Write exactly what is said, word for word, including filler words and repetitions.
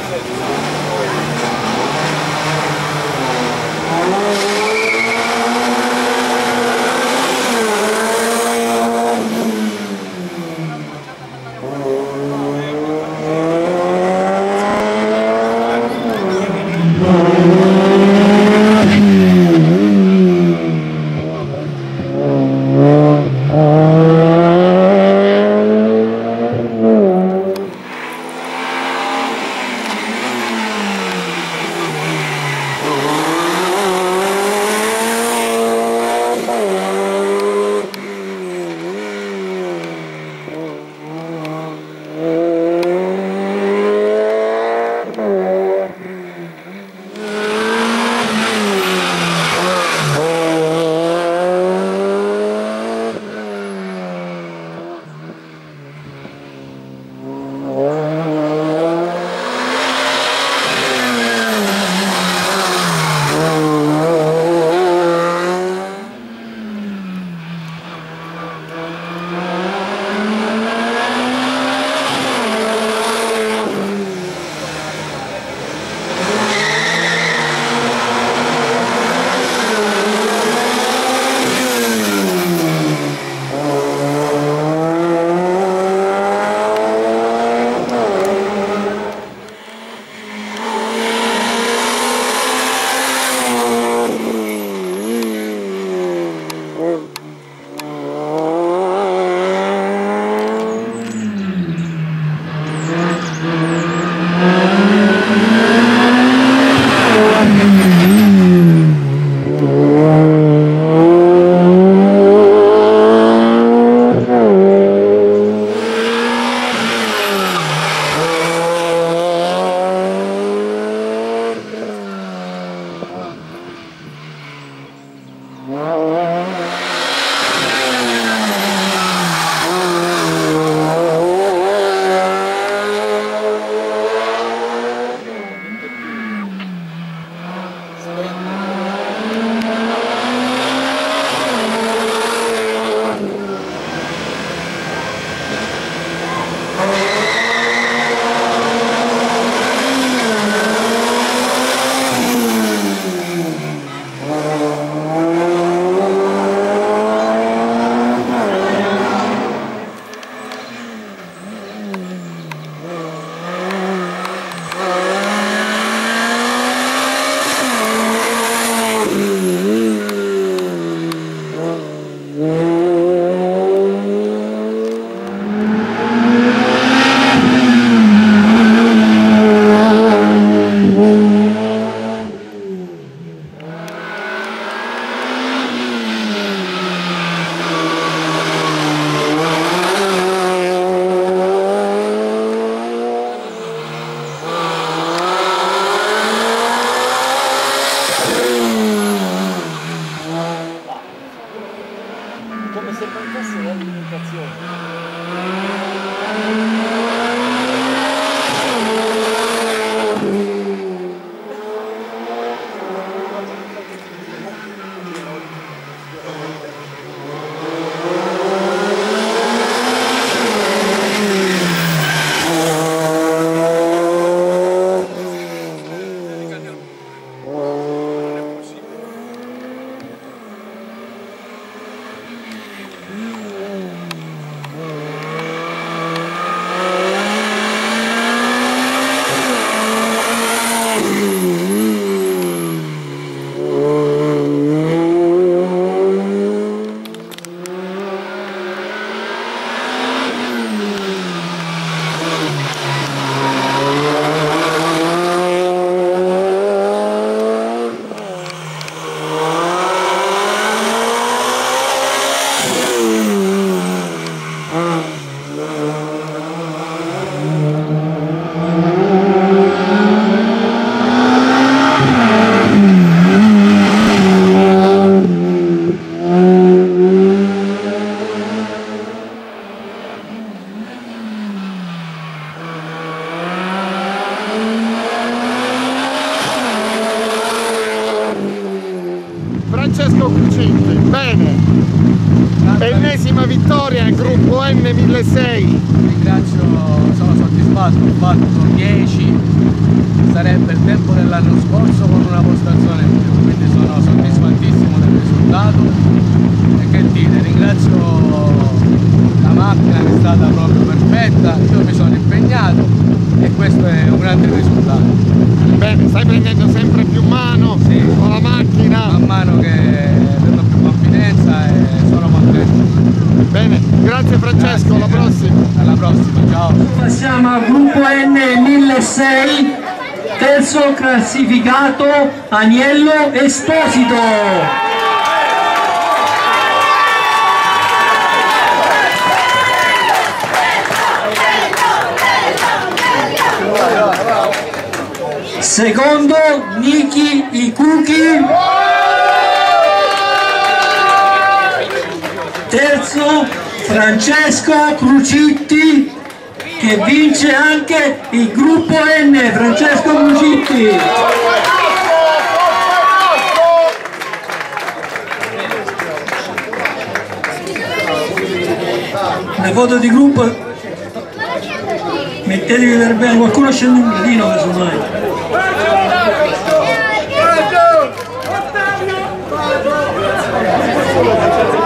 Francesco Crucente, bene, ennesima vittoria al gruppo N milleseicento. Ringrazio, sono soddisfatto, ho fatto dieci sarebbe il tempo dell'anno scorso con una postazione in più, quindi sono soddisfattissimo del risultato e che dire, ringrazio la macchina che è stata proprio perfetta, io mi sono impegnato e questo è un grande risultato. Bene, stai prendendo sempre più mano, sì, con la macchina, man mano che prendo più confidenza e sono contento. Bene, grazie Francesco, grazie, alla prossima. Alla prossima, ciao. Passiamo al gruppo N milleseicento, terzo classificato Aniello Esposito. Secondo Niki Ikuki. Terzo Francesco Crucitti, che vince anche il gruppo N. Francesco Crucitti. Le foto di gruppo mettetevi per bene, qualcuno scende un gradino casomai.